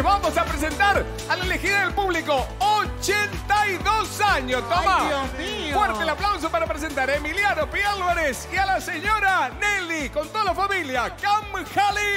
vamos a presentar a la elegida del público. 82 años, toma. Ay, Dios mío. Fuerte el aplauso para presentar a Emiliano Pi Álvarez y a la señora Nelly con toda la familia. Cam Jalí.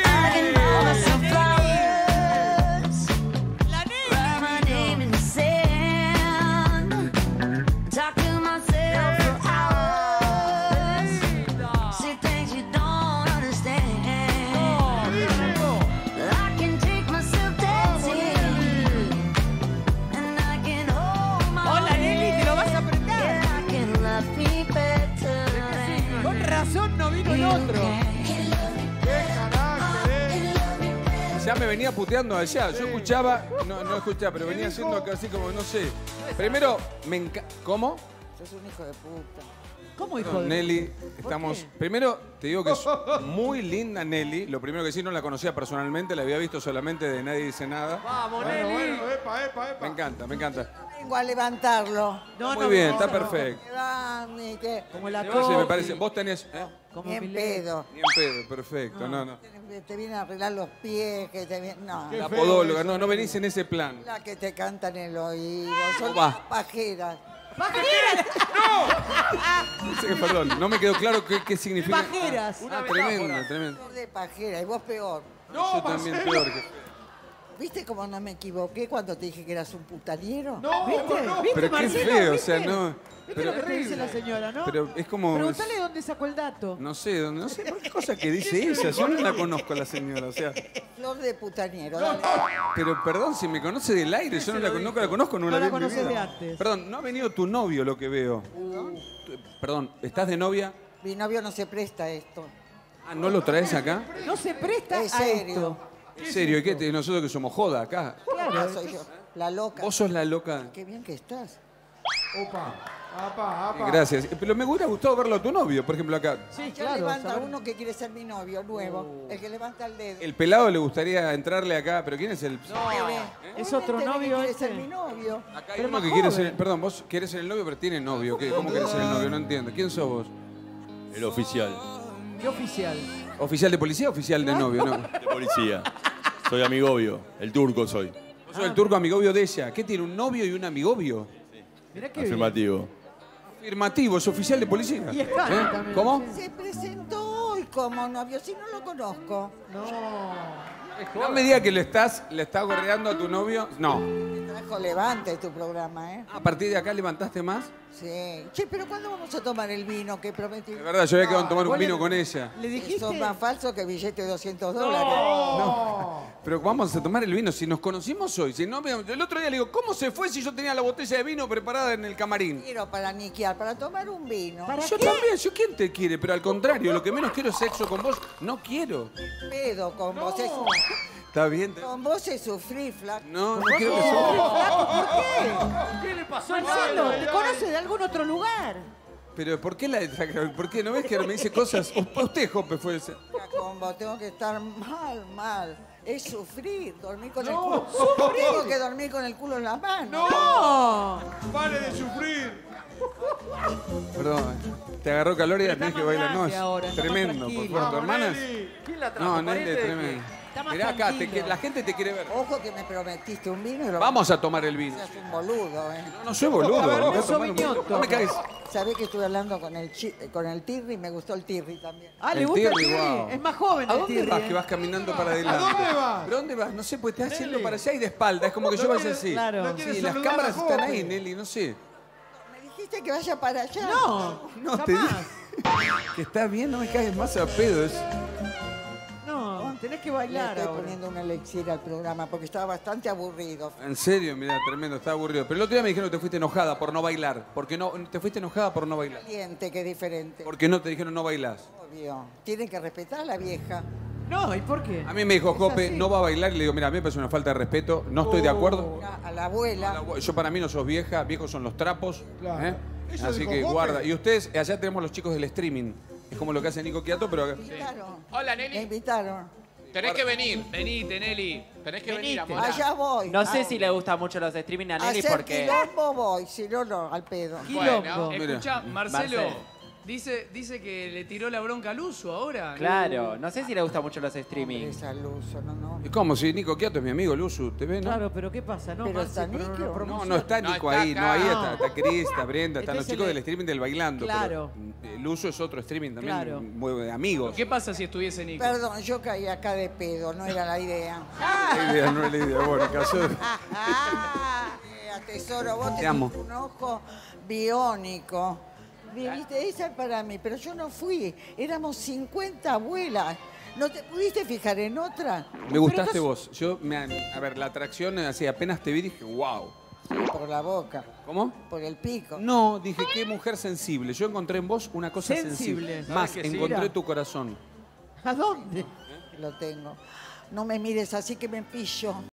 No vino el otro. ¡Qué carácter! Ya me venía puteando allá. Yo escuchaba, no escuchaba, pero venía haciendo así como, no sé. Primero, me encanta. ¿Cómo? Sos un hijo de puta. ¿Cómo hijo de Nelly, estamos... Primero, te digo que es muy linda Nelly. Lo primero que sí, no la conocía personalmente, la había visto solamente de Nadie Dice Nada. Vamos, Nelly. Bueno, epa. Me encanta, me encanta. Vengo a levantarlo. Muy bien, está perfecto. Como la Sí, copa. me parece. Vos tenés... Como Ni en Milei. pedo. Ni en pedo, perfecto, no. Te viene a arreglar los pies, que te viene... No. La podóloga, no venís en ese plan. La que te canta en el oído. Son Va. pajeras. Perdón, no me quedó claro qué significa. Pajeras. Tremendo. Flor de pajera, y vos peor. Yo también peor que... ¿Viste cómo no me equivoqué cuando te dije que eras un putaniero? ¿Viste? ¿Viste, Pero qué Marcelo? feo, o ¿Viste? sea, no... ¿Viste lo que te dice la señora, no? Pero es como... Pregúntale dónde sacó el dato. No sé por qué cosa que dice ella. Yo no la conozco a la señora, o sea... Flor de putaniero, dale. Pero perdón, si me conoce del aire, yo no la conozco, no No la vi la en mi conoces vida. de antes. Perdón, no ha venido tu novio lo que veo. Perdón, ¿estás de novia? Mi novio no se presta a esto. Ah, ¿no lo traes acá? No se presta Es a serio. esto. ¿En serio? ¿Y qué? Nosotros que somos joda acá. Ah, soy yo, la loca. Vos sos la loca. Qué bien que estás. Apa. Gracias. Pero me hubiera gustado verlo a tu novio, por ejemplo, acá. Sí, Ya claro. levanta saber- uno que quiere ser mi novio nuevo. El que levanta el dedo. El pelado le gustaría entrarle acá, pero ¿quién es el...? Es otro novio quiere este. ser mi novio. Acá hay Pero uno más que quiere joven. ser... Perdón, vos querés ser el novio, pero tiene novio. ¿Cómo querés ser el novio? No entiendo. ¿Quién sos vos? El oficial ¿Qué oficial? ¿Oficial de policía o oficial de novio? No. de policía. Soy amigobio. El turco soy. Vos sos el turco amigobio de ella. ¿Qué tiene, un novio y un amigobio? Mirá qué bien. Afirmativo. Afirmativo, es oficial de policía. Y es Cami también. ¿Cómo? Se presentó hoy como novio, si no lo conozco. No me diga que le estás gorreando a tu novio. No. Te trajo Levante tu programa, ¿eh? ¿A partir de acá levantaste más? Sí. Che, pero ¿cuándo vamos a tomar el vino que prometí? De verdad, yo había quedado en tomar un ¿Vos le- vino con ella. ¿Le dijiste? Son más falsos que billete de $200. Pero vamos a tomar el vino. Si nos conocimos hoy. Si no, el otro día le digo, ¿cómo se fue si yo tenía la botella de vino preparada en el camarín? Quiero para niquear, para tomar un vino. ¿Para Yo qué? también, yo quién te quiere, pero al contrario, lo que menos quiero es sexo con vos. No quiero. Pedo con vos. ¿Está bien? Con vos es sufrir, flaco. No quiero que sufra. ¿Por qué? ¿Qué le pasó? Marcelo, ¿te conoce de algún otro lugar? Pero ¿por qué ¿por qué no ves que ahora me dice cosas? Usted, Jope, fue ese. Con vos tengo que estar mal. Es sufrir, dormir con el culo. Tengo que dormir con el culo en la mano. ¡No! ¡Pare de sufrir! Perdón, te agarró calor y ya tenés que más bailar. No, grande es ahora, está más tremendo. Por tranquilo. favor, ¿tu hermana? Nelly. ¿Quién la No, Nelly, es tremendo. Está más Mirá acá, tranquilo. la gente te quiere ver. Ojo que me prometiste un vino y lo Vamos a tomar el vino. seas un boludo, ¿eh? No soy boludo. A ver, voy a vos sos tomar un vino. viñoto. No me cagues. Sabés que estuve hablando con el Tirri y me gustó el Tirri también. Ah, ¿le El gusta el Tirri, Tirri? wow. Es más joven ¿A el dónde Tirri, vas? ¿eh? Que vas caminando para adelante. ¿A dónde vas? ¿Pero dónde vas? No sé, pues estás haciendo Nelly. para allá y de espalda. Es como que yo vaya así. Claro. No quiere Sí, las saludar cámaras a están Jope. ahí, Nelly, no sé. Me dijiste que vaya para allá. No, te jamás. Que está bien, no me caes más a pedo. No, tenés que Le bailar estoy ahora. poniendo un elixir al programa porque estaba bastante aburrido. En serio, mira, tremendo, está aburrido. Pero el otro día me dijeron que te fuiste enojada por no bailar. ¿Por qué no? ¿Te fuiste enojada por no bailar? Caliente, que diferente. ¿Por qué no te dijeron no bailás? Obvio. Tienen que respetar a la vieja. No, ¿y por qué? A mí me dijo Es Jope, así. no va a bailar. Y le digo, mira, a mí me parece una falta de respeto. No estoy de acuerdo. A la abuela. Yo para mí no sos vieja, viejos son los trapos. Claro. ¿eh? Eso Así dijo que Jope. guarda. Y ustedes, allá tenemos los chicos del streaming. Es como lo que hace Nico Quiato, pero acá. Me invitaron. Hola, Me Nelly. invitaron. Tenés que venir. Venite, Nelly. Tenés que venir, Venite. amor. Allá voy. No sé si le gustan mucho los streaming a Nelly Hacer porque... quilombo voy, si no, no, al pedo. Quilombo. Bueno, Mira. Escucha, Marcelo, Dice que le tiró la bronca al uso ahora. Claro, no sé si le gustan mucho los streaming. Es al uso, no. ¿Y cómo? Si Nico Quiato es mi amigo, Luzu, ¿te ves, no? Claro, pero ¿qué pasa? No, Pero Maxi, está pero Nico. No está No, Nico está ahí, acá. no, ahí No. está Cris, está Brenda, están los Este es chicos el- del streaming del Bailando. Claro. Pero el uso es otro streaming también, Claro. muy de amigos. ¿Qué pasa si estuviese Nico? Perdón, yo caí acá de pedo, no era la idea. La idea, no es la idea. Bueno, en caso de... Tesoro, vos Te tenés amo. un ojo biónico. Viste, esa es para mí, pero yo no fui. Éramos 50 abuelas. ¿No te pudiste fijar en otra? Me gustaste vos. A ver, la atracción, así apenas te vi, dije, wow. Por la boca, ¿Cómo? por el pico. No, dije, qué mujer sensible. Yo encontré en vos una cosa Sensible. sensible. Más, ¿Sabes que sí? encontré Mira. tu corazón. ¿A dónde? Lo tengo. No me mires así que me pillo.